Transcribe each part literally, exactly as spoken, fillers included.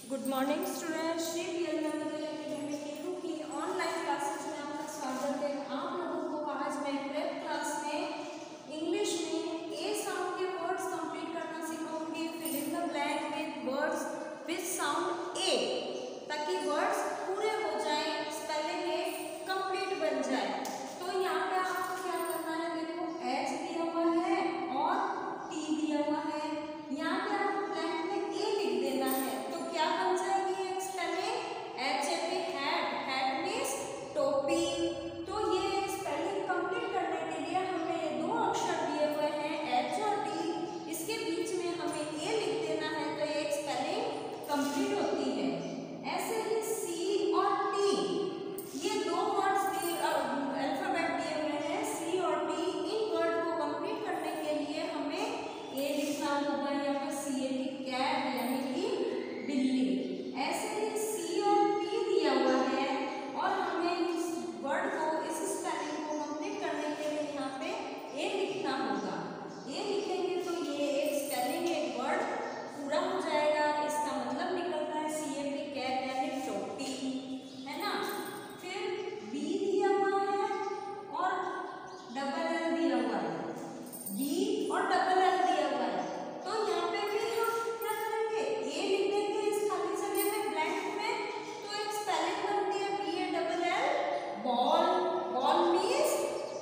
Good morning student, Shri P L memorial academy केतु की online classes में आपका स्वागत है। आप लोगों को आज मैं प्रेप क्लास में इंग्लिश में ए साउंड के वर्ड्स कंप्लीट करना सिखाऊंगी। Fill in the blank with words with sound A, ताकि वर्ड्स पूरे हो जाएं, स्पेलिंग ए कंप्लीट बन जाए। तो यहाँ पे आपको क्या करना है, देखो एच दिया हुआ है और टी दिया हुआ है। यहाँ पे आपको ब्लैंक में ए लिख देना है। तो क्या बन जाएगी एक spelling, H A P hat, hat means टोपी। तो ये स्पेलिंग कंप्लीट करने के लिए हमें ये दो अक्षर दिए हुए हैं एच और टी, इसके बीच में हमें ए लिख देना है, तो एक स्पेलिंग कंप्लीट होती है। ऐसे ही सी और टी, ये दो वर्ड्स दिए अल्फाबेट दिए हुए हैं सी और टी। इन वर्ड को कंप्लीट करने के लिए हमें ए लिखना होगा, यहाँ पर सी ए टी कैट यानी कि बिल्ली। ऐसे ही सी और पी दिया हुआ है और हमें इस वर्ड को, इस स्पेलिंग को कंप्लीट करने के लिए यहाँ पे ए लिखना होगा। ए लिखेंगे तो ये एक स्पेलिंग, एक वर्ड पूरा हो जाएगा। इसका मतलब निकलता है सी ए पी कैट यानी टोपी, है ना। फिर बी दिया हुआ है और डबल एल दिया हुआ है, बी और डबल एल दिया हुआ है। तो यहाँ पे भी हम क्या करेंगे, ए लिख देंगे इस खाली जगह में ब्लैंक में, तो एक स्पेलिंग बनती है B A double L ball. Ball means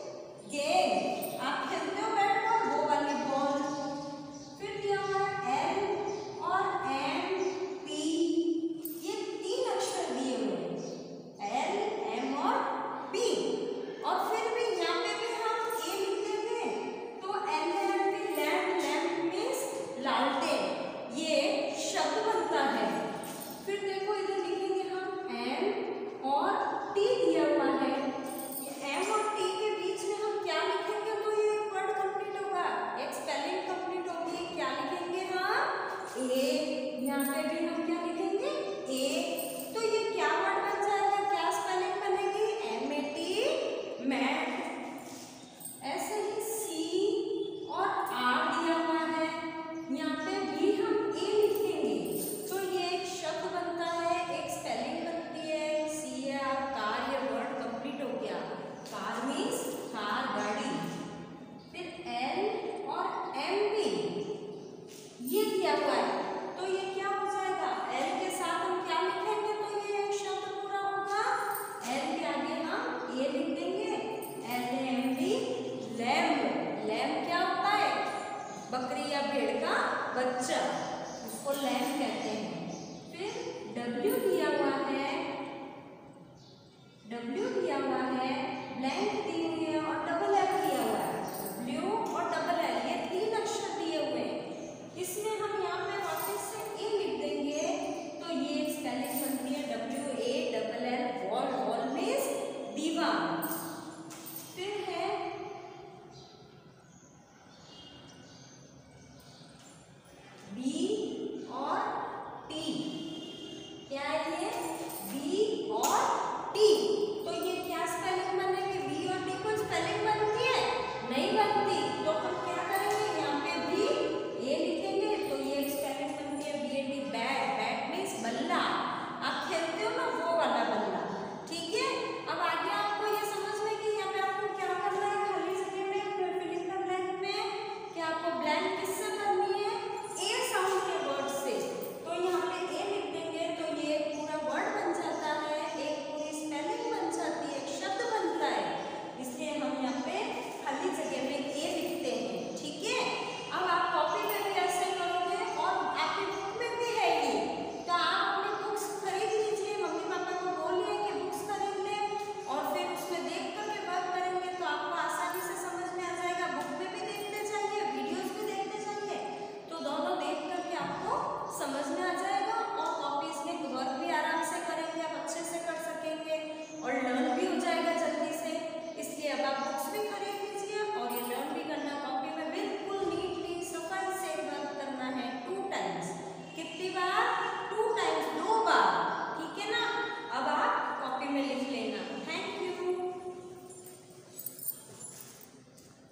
game, आप खेलते हो बैट बॉल, वो वाली बॉल। फिर दिया हुआ है एल और एम पी, ये तीन अक्षर दिए हुए हैं, एल एम और पी। और फिर भी यहाँ पे भी हम ए लिख देंगे, तो L M P lamp, lamp means लालटेन, ये शब्द बनता है। फिर देखो इधर लिखेंगे हम एम और टी दिया हुआ है, ये एम और टी के बीच में हम क्या लिखेंगे, तो ये वर्ड कंप्लीट होगा, एक स्पेलिंग कंप्लीट होगी। क्या लिखेंगे हम, ए। यहाँ पे भी हम क्या लिखेंगे, ए।